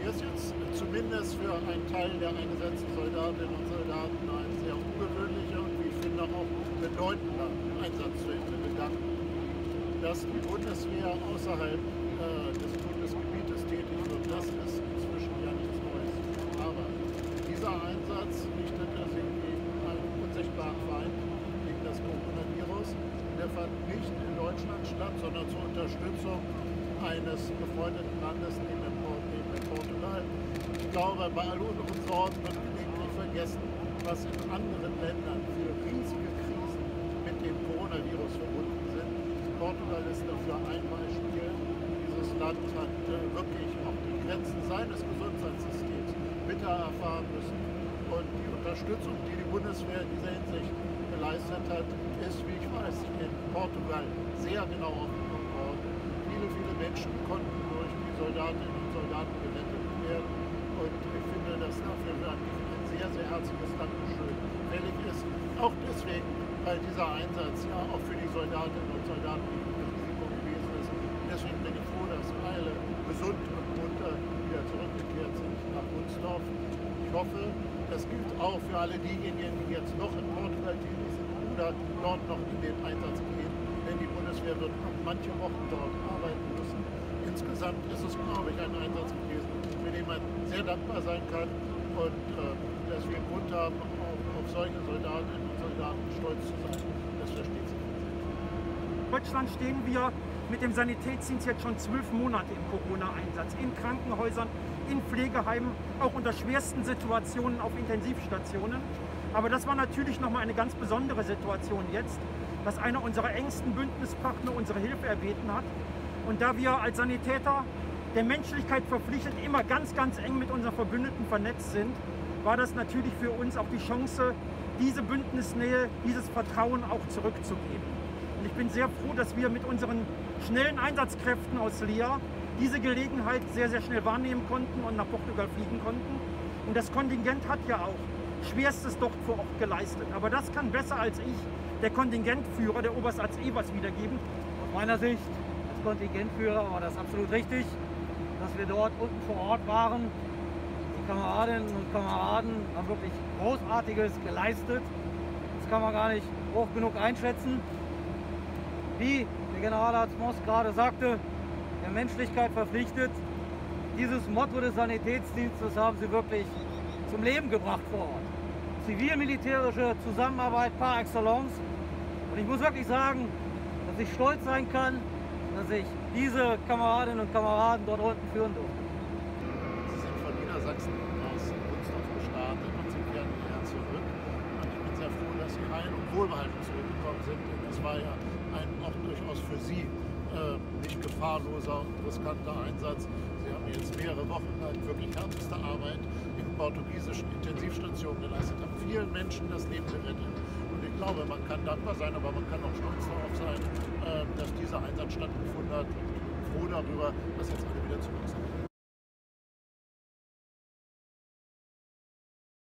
ist jetzt zumindest für einen Teil der eingesetzten Soldatinnen und Soldaten ein sehr ungewöhnlicher und wie ich finde auch bedeutender Einsatz zu Ende gegangen. Dass die Bundeswehr außerhalb des Bundesgebietes tätig wird, das ist inzwischen ja nichts Neues. Aber dieser Einsatz richtete sich gegen einen unsichtbaren Feind, gegen das Coronavirus. Der fand nicht in Deutschland statt, sondern zur Unterstützung eines befreundeten Landes neben Portugal. Ich glaube, bei all unseren Sorgen wird gelegentlich vergessen, was in anderen Ländern für riesige Krisen mit dem Coronavirus verbunden sind. Portugal ist dafür ein Beispiel. Dieses Land hat wirklich auch die Grenzen seines Gesundheitssystems bitter erfahren müssen. Und die Unterstützung, die die Bundeswehr in dieser Hinsicht geleistet hat, ist, wie ich weiß, in Portugal sehr genau aufgenommen worden. Viele Menschen konnten durch die Soldatinnen und Soldaten gerettet werden. Und ich finde, dass dafür ein sehr herzliches Dankeschön fällig ist. Auch deswegen, weil dieser Einsatz ja auch für die Soldatinnen und Soldaten ein Risiko gewesen ist. Deswegen bin ich froh, dass alle gesund und munter wieder zurückgekehrt sind nach Wunsdorf. Ich hoffe, das gilt auch für alle diejenigen, die jetzt noch in Portugal tätig sind oder dort noch in den Einsatz gehen. Denn die Bundeswehr wird noch manche Wochen dort arbeiten müssen. Insgesamt ist es, glaube ich, ein Einsatz gewesen, für den man sehr dankbar sein kann und dass wir Grund haben, auf solche Soldatinnen und Soldaten stolz zu sein. Das versteht sich. In Deutschland stehen wir mit dem Sanitätsdienst jetzt schon 12 Monate im Corona-Einsatz. In Krankenhäusern, in Pflegeheimen, auch unter schwersten Situationen auf Intensivstationen. Aber das war natürlich nochmal eine ganz besondere Situation jetzt, dass einer unserer engsten Bündnispartner unsere Hilfe erbeten hat. Und da wir als Sanitäter der Menschlichkeit verpflichtet immer ganz eng mit unseren Verbündeten vernetzt sind, war das natürlich für uns auch die Chance, diese Bündnisnähe, dieses Vertrauen auch zurückzugeben. Und ich bin sehr froh, dass wir mit unseren schnellen Einsatzkräften aus Leer diese Gelegenheit sehr schnell wahrnehmen konnten und nach Portugal fliegen konnten. Und das Kontingent hat ja auch Schwerstes dort vor Ort geleistet. Aber das kann besser als ich, der Kontingentführer, der Oberstarzt Evers, wiedergeben. Aus meiner Sicht als Kontingentführer war das absolut richtig, dass wir dort unten vor Ort waren. Die Kameradinnen und Kameraden haben wirklich Großartiges geleistet. Das kann man gar nicht hoch genug einschätzen. Wie der Generalarzt Moss gerade sagte, der Menschlichkeit verpflichtet. Dieses Motto des Sanitätsdienstes haben sie wirklich zum Leben gebracht vor Ort. Zivil-militärische Zusammenarbeit par excellence. Und ich muss wirklich sagen, dass ich stolz sein kann, dass ich diese Kameradinnen und Kameraden dort unten führen durfte. Sie sind von Niedersachsen aus Wunsdorf gestartet und Sie kehren hierher zurück. Und ich bin sehr froh, dass Sie heil und wohlbehalten zurückgekommen sind. Denn es war ja auch durchaus für Sie nicht gefahrloser und riskanter Einsatz. Sie haben jetzt mehrere Wochen lang wirklich härteste Arbeit in portugiesischen Intensivstationen geleistet, haben vielen Menschen das Leben gerettet. Und ich glaube, man kann dankbar sein, aber man kann auch stolz darauf sein, dass dieser Einsatz stattgefunden hat und froh darüber, dass jetzt alle wieder zurück sind.